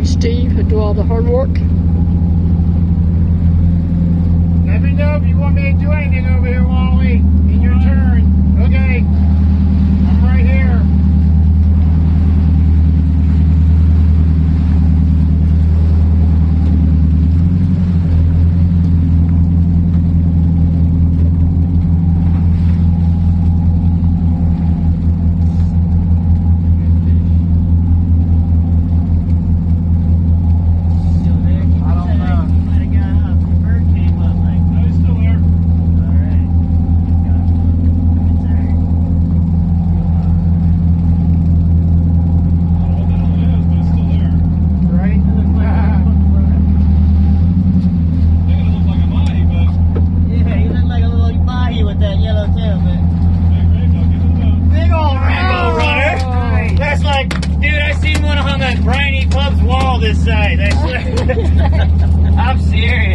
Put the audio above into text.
Wally, Steve, who do all the hard work. Let me know if you want me to do anything over here, Wally. In your turn. Okay. I'm right here. I'm serious.